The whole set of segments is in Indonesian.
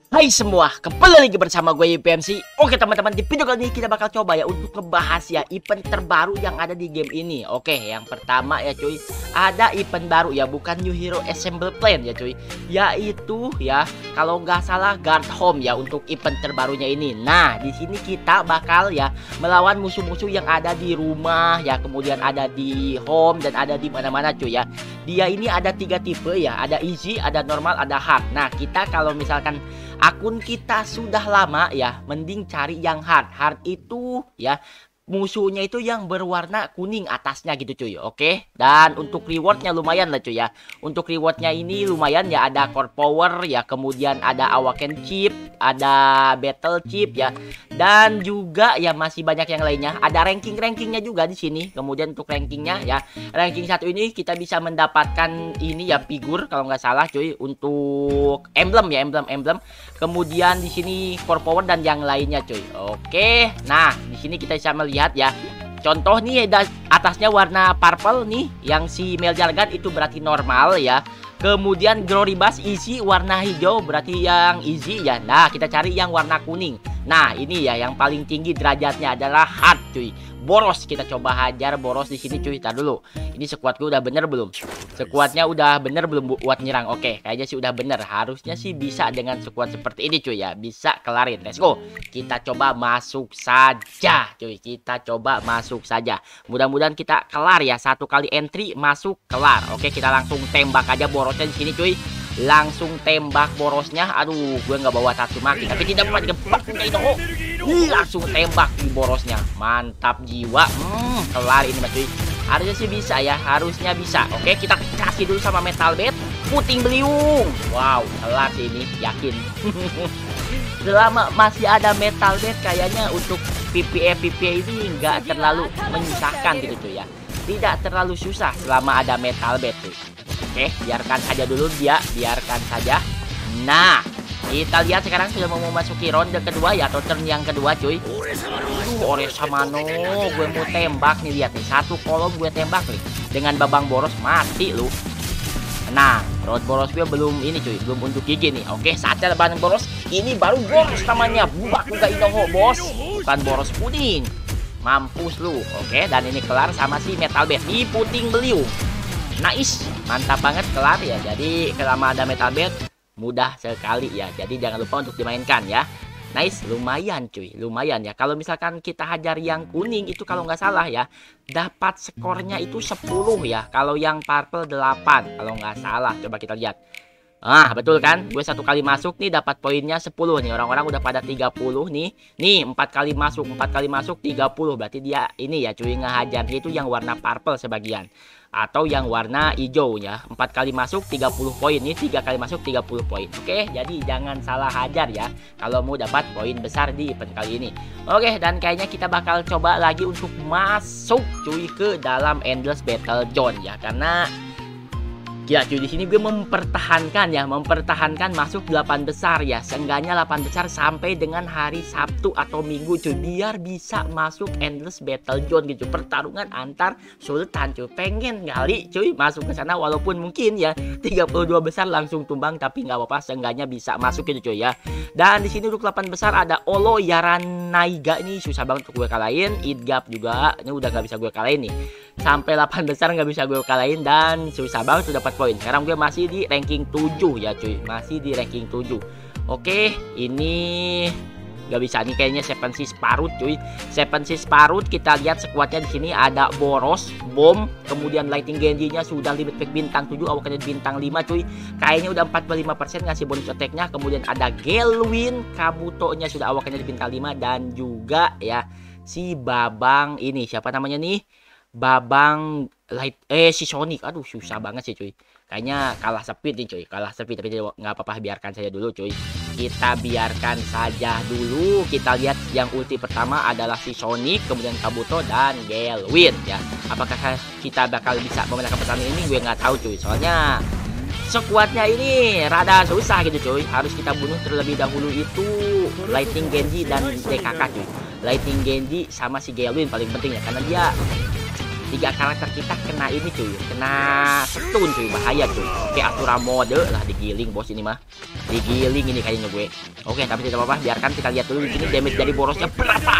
Hai semua, kembali lagi bersama gue YPMC. Oke teman-teman, di video kali ini kita bakal coba ya untuk ngebahas ya event terbaru yang ada di game ini. Oke, yang pertama ya cuy, ada event baru ya, bukan New Hero Assemble Plan ya cuy, yaitu ya kalau nggak salah Guard Home ya untuk event terbarunya ini. Nah di sini kita bakal ya melawan musuh-musuh yang ada di rumah ya, kemudian ada di home dan ada di mana-mana cuy ya. Dia ini ada 3 tipe ya, ada easy, ada normal, ada hard. Nah kita kalau misalkan akun kita sudah lama ya, mending cari yang hard. Hard itu ya musuhnya itu yang berwarna kuning atasnya gitu cuy. Oke, dan untuk rewardnya lumayan lah cuy ya. Untuk rewardnya ini lumayan ya, ada core power ya, kemudian ada awaken chip, ada battle chip ya, dan juga ya masih banyak yang lainnya. Ada rankingnya juga di sini. Kemudian untuk rankingnya ya, ranking 1 ini kita bisa mendapatkan ini ya figur kalau nggak salah cuy, untuk emblem ya, emblem. Kemudian di sini core power dan yang lainnya cuy. Oke, nah di sini kita bisa melihat ya, contoh nih atasnya warna purple nih, yang si Meljargan itu berarti normal ya. Kemudian Glory Bass isi warna hijau berarti yang easy ya. Nah kita cari yang warna kuning. Nah ini ya yang paling tinggi derajatnya adalah hard cuy. Boros, kita coba hajar Boros di sini cuy. Tar dulu, ini sekuat gue udah bener belum? Sekuatnya udah bener belum buat nyerang? Oke, kayaknya sih udah bener. Harusnya sih bisa dengan sekuat seperti ini cuy ya, bisa kelarin. Let's go, kita coba masuk saja cuy. Kita coba masuk saja. Mudah-mudahan kita kelar ya, 1 kali entry masuk kelar. Oke, kita langsung tembak aja Borosnya di sini cuy. Langsung tembak Borosnya. Aduh, gue nggak bawa Tatsumaki tapi tidak mau digebak kayak itu. Langsung tembak di Borosnya. Mantap jiwa. Kelar ini mas cuy. Harusnya sih bisa ya, harusnya bisa. Oke, kita kasih dulu sama Metal Bed, puting beliung. Wow, kelar sih ini, yakin. Selama masih ada Metal Bed kayaknya untuk PvE ini nggak terlalu menyusahkan gitu cuy ya. Tidak terlalu susah selama ada Metal Bed tuh. Oke, biarkan saja dulu dia, biarkan saja. Nah, kita lihat sekarang sudah mau memasuki ronde kedua ya, atau turn yang kedua cuy. Oresamano, gue mau tembak nih, lihat nih, 1 kolom gue tembak nih. Dengan babang Boros mati lu. Nah, road Boros gue belum ini cuy, belum untuk gigi nih. Oke, saatnya babang Boros. Ini baru Boros namanya, bubak juga Inoho bos. Bukan Boros puding. Mampus lu. Oke, dan ini kelar sama si Metal Bed di puting beliung. Nice, mantap banget kelar ya. Jadi selama ada Metal Bed mudah sekali ya. Jadi jangan lupa untuk dimainkan ya. Nice, lumayan cuy, lumayan ya. Kalau misalkan kita hajar yang kuning itu kalau nggak salah ya, dapat skornya itu 10 ya. Kalau yang purple 8 kalau nggak salah. Coba kita lihat. Ah betul kan, gue 1 kali masuk nih dapat poinnya 10 nih. Orang-orang udah pada 30 nih. Nih 4 kali masuk 30. Berarti dia ini ya cuy, ngehajarnya itu yang warna purple sebagian, atau yang warna hijau ya. 4 kali masuk 30 poin, nih 3 kali masuk 30 poin. Oke, jadi jangan salah hajar ya kalau mau dapat poin besar di event kali ini. Oke, dan kayaknya kita bakal coba lagi untuk masuk cuy ke dalam Endless Battle Zone ya, karena ya cuy di sini gue mempertahankan masuk 8 besar ya, seenggaknya 8 besar sampai dengan hari Sabtu atau Minggu cuy, biar bisa masuk Endless Battle Zone gitu, pertarungan antar sultan cuy. Pengen kali cuy masuk ke sana, walaupun mungkin ya 32 besar langsung tumbang, tapi nggak apa-apa, seenggaknya bisa masuk gitu cuy ya. Dan di sini untuk 8 besar ada Olo Yaranaiga, ini susah banget untuk gue kalahin. Idgap juga ini udah nggak bisa gue kalahin nih, sampai 8 besar nggak bisa gue kalahin dan susah banget tuh dapat poin. Sekarang gue masih di ranking 7 ya cuy, masih di ranking 7. Oke, ini nggak bisa nih kayaknya. 7 Seas Parut cuy, 7 Seas Parut. Kita lihat sekuatnya di sini ada Boros, Bom, kemudian Lightning Genji-nya sudah limit pack bintang 7, awakennya bintang 5 cuy. Kayaknya udah 45% ngasih bonus attack-nya. Kemudian ada Gelwin, Kabuto-nya sudah awakennya di bintang 5, dan juga ya si Babang ini siapa namanya nih? Babang si Sonic. Aduh susah banget sih cuy, kayaknya kalah speed nih cuy, kalah speed. Tapi nggak apa-apa, biarkan saja dulu cuy, kita biarkan saja dulu. Kita lihat yang ulti pertama adalah si Sonic, kemudian Kabuto dan Gelwin ya. Apakah kita bakal bisa memenangkan pertandingan ini? Gue nggak tahu cuy, soalnya sekuatnya ini rada susah gitu cuy. Harus kita bunuh terlebih dahulu itu Lightning Genji dan DKK cuy. Lightning Genji sama si Gelwin paling penting ya, karena dia tiga karakter kita kena ini cuy, kena stun cuy, bahaya cuy. Oke, Asura mode lah digiling bos ini mah. Digiling ini kayaknya gue. Oke, tapi tidak apa-apa, biarkan kita lihat dulu di sini damage dari borosnya berapa.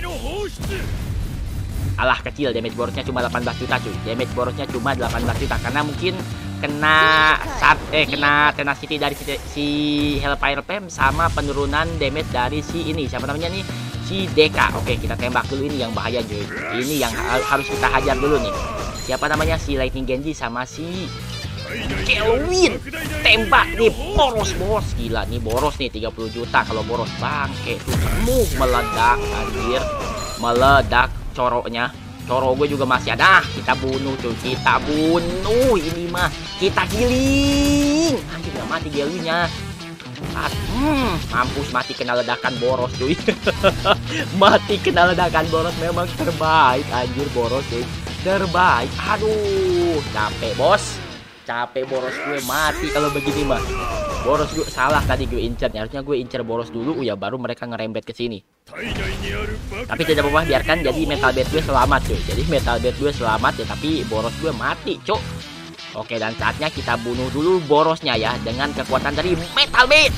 Alah, kecil, damage borosnya cuma 18 juta cuy. Damage borosnya cuma 18 juta karena mungkin kena kena tenacity dari si Hellfire Flame sama penurunan damage dari si ini, siapa namanya nih, si Deka. Oke, kita tembak dulu ini yang bahaya cuy. Ini yang harus kita hajar dulu nih. Siapa namanya, si Lightning Genji sama si Kelvin. Tembak nih, boros bos. Gila nih, boros nih 30 juta kalau boros. Bangke tuh meledak anjir. Meledak coroknya. Coro gue juga masih ada. Kita bunuh cuy, kita bunuh. Ini mah kita giling. Anjir, gak mati Gelwinya. Mampus, mati kena ledakan boros cuy. Mati kena ledakan boros, memang terbaik anjir boros cuy. Terbaik. Aduh, capek bos. Capek boros gue mati kalau begini mah. Boros gue salah tadi gue incernya. Harusnya gue incer boros dulu ya baru mereka ngerembet ke sini. Tapi tidak apa-apa, biarkan jadi metal bed gue selamat cuy. Jadi metal bed gue selamat ya, tapi boros gue mati cuk. Oke, dan saatnya kita bunuh dulu borosnya ya dengan kekuatan dari metal bed.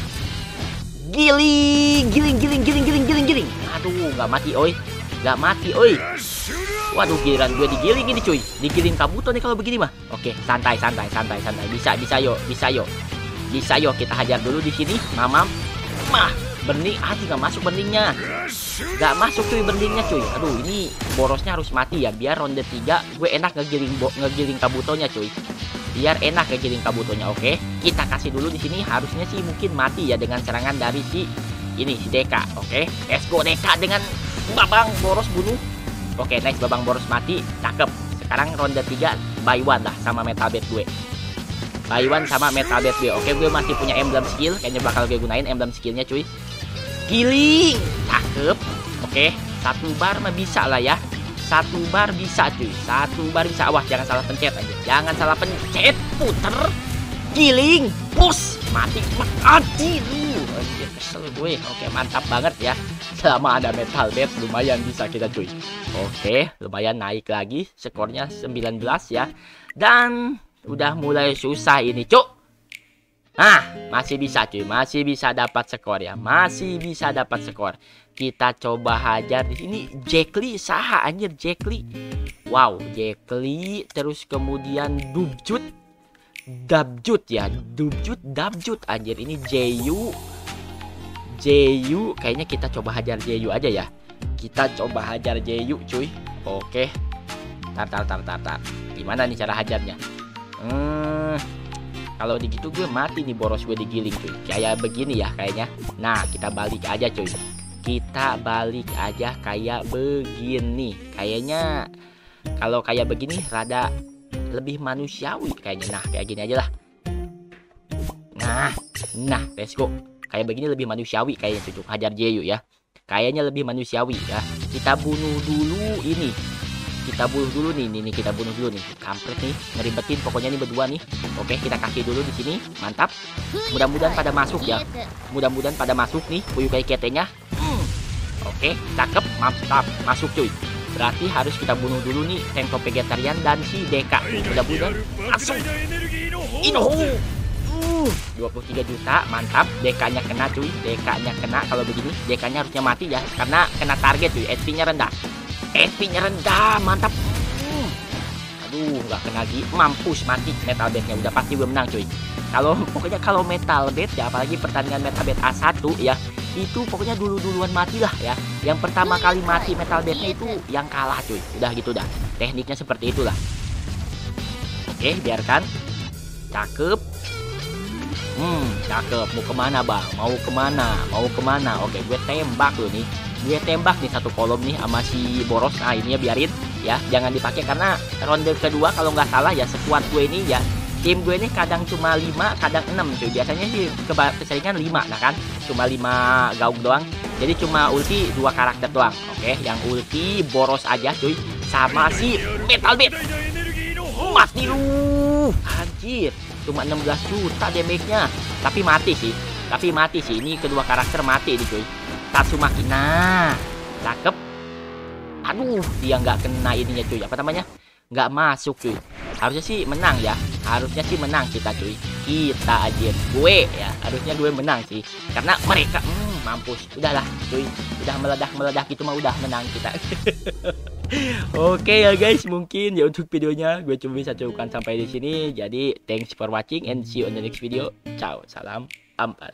Giling. Aduh, nggak mati oi. Nggak mati oi. Waduh, giliran gue digiling ini cuy. Digiling Kabuto nih kalau begini mah. Oke, santai. Bisa yo kita hajar dulu di sini. Mamam. Bening, nggak masuk beningnya. Nggak masuk cuy beningnya cuy. Aduh, ini borosnya harus mati ya biar ronde 3 gue enak ngegiling Kabutonya cuy. Biar enak ngegiling Kabutonya. Oke, kita kasih dulu di sini. Harusnya sih mungkin mati ya dengan serangan dari si Deka. Oke, let's go Deka dengan babang boros bunuh. Oke, next babang boros mati. Cakep. Sekarang ronde 3 buy one lah sama metal bed gue. Buy one sama metal bed gue. Oke, gue masih punya emblem skill. Kayaknya bakal gue gunain emblem skillnya cuy. Giling. Cakep. Oke, 1 bar mah bisa lah ya. 1 bar bisa cuy. 1 bar bisa. Wah, jangan salah pencet aja. Jangan salah pencet. Puter. Giling. Push. Mati. Mati. Anjir, kesel gue. Oke, mantap banget ya. Selama ada metal bed lumayan bisa kita cuy. Oke, lumayan naik lagi. Skornya 19 ya. Dan udah mulai susah ini cuk. Masih bisa cuy, masih bisa dapat skor ya, masih bisa dapat skor. Kita coba hajar di sini. Jack Lee saha anjir, Jack Lee. Wow, Jack Lee, terus kemudian Dabjut anjir. Ini Jeyu, kayaknya kita coba hajar Jeyu aja ya. Kita coba hajar Jeyu cuy. Oke. Tar. Gimana nih cara hajarnya? Kalau begitu gue mati nih, boros gue digiling cuy. Kayak begini ya kayaknya. Nah, kita balik aja cuy. Kita balik aja kayak begini. Kayaknya kalau kayak begini rada lebih manusiawi kayaknya. Nah, kayak gini aja lah. Nah, let's go. Kayak begini lebih manusiawi kayaknya cuy. Hajar Jeyu ya. Kayaknya lebih manusiawi ya. Kita bunuh dulu ini. Kita bunuh dulu nih, kita bunuh dulu nih. Kampret nih, ngeribetin pokoknya nih berdua nih. Oke, kita kasih dulu di sini. Mantap. Mudah-mudahan pada masuk ya. Mudah-mudahan pada masuk nih Fuyukai Kete-nya. Oke, cakep, mantap. Masuk cuy. Berarti harus kita bunuh dulu nih Tenko Vegetarian dan si Deka. Mudah-mudahan masuk. Inoho. 23 juta, mantap. Dekanya kena cuy. Dekanya kena kalau begini. Dekanya harusnya mati ya karena kena target cuy. HP-nya rendah. HP-nya rendah, mantap. Aduh, nggak kena lagi. Mampus, mati metal bednya. Udah pasti gue menang cuy. Pokoknya kalau metal bed ya, apalagi pertandingan metal bed A1 ya, itu pokoknya duluan mati lah ya. Yang pertama kali mati metal bednya itu yang kalah cuy. Udah gitu dah. Tekniknya seperti itulah. Oke, biarkan. Cakep. Cakep. Mau kemana bang? Mau kemana? Oke, gue tembak lo nih. Gue tembak nih satu kolom nih sama si boros. Nah, ini ya biarin ya, jangan dipakai karena ronde kedua kalau nggak salah ya, sekuat gue ini ya, tim gue ini kadang cuma 5, kadang 6 cuy. Biasanya sih keseringan 5, nah kan cuma 5 gaung doang. Jadi cuma ulti 2 karakter doang. Oke, yang ulti boros aja cuy sama si metal bed. Mati lu. Anjir, cuma 16 juta damage-nya. Tapi mati sih. Ini kedua karakter mati nih cuy. Tatsumaki, nah cakep. Aduh, dia nggak kena ininya cuy. Apa namanya? Nggak masuk cuy. Harusnya sih menang ya. Harusnya sih menang kita cuy. Kita aja gue ya. Harusnya gue menang sih. Karena mereka mampus. Udahlah cuy. Udah meledak gitu mah udah menang kita. Oke ya guys, mungkin ya untuk videonya gue cuma bisa cukupkan sampai di sini. Jadi thanks for watching and see you on the next video. Ciao, salam ampas.